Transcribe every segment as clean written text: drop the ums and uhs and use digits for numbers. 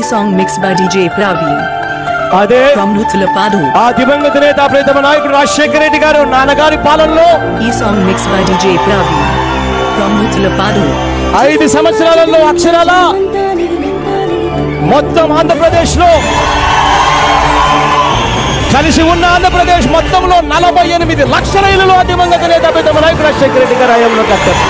song mixed by DJ Praveen. అదే From Nuthulapadu. ఆ దివంగత నేత ప్రియతమ నాయకుడు రాజశేఖర రెడ్డి గారు నాన్నగారి పాలనలో ఈ song mixed by DJ Praveen. From Nuthulapadu. 5 సంవత్సరాలలో అక్షరాల మొత్తం ఆంధ్రప్రదేశ్ లో కలిసి ఉన్న ఆంధ్రప్రదేశ్ మొత్తంలో 48 లక్షల ఇళ్లలో దివంగత నేత ప్రియతమ నాయకుడు రాజశేఖర రెడ్డి గారు హయాంలో కట్టారు.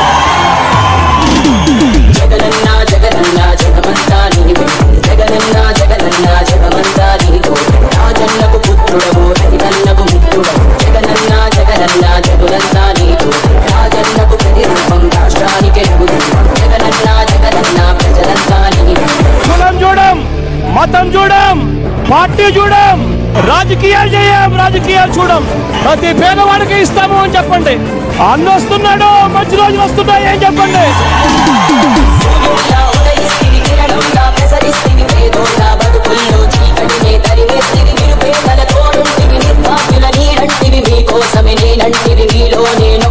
జగనన్నా జగనన్నా జగమంతా నీవే జగనన్నా జగనన్నా జగమంతా నీతో రాజన్నకు పుత్రుడవు రవినన్నకు మిత్రుడవు జగనన్నా జగనన్నా జగులంతా నీతో రాజన్నకు ప్రతిరూపం రాష్ట్రానికి జగనన్నా జగనన్నా ప్రజలంతా నీవే. కులం చూడం, మతం చూడం, పార్టీ చూడం, రాజకీయాలు చేయం, రాజకీయాలు చూడం. ప్రతి పేదవాడికి ఇస్తాము అని చెప్పండి. అన్న వస్తున్నాడు, మంచి రోజులు వస్తున్నాయి అని చెప్పండి. మీకోసమే నేనంటివి మీలో నేను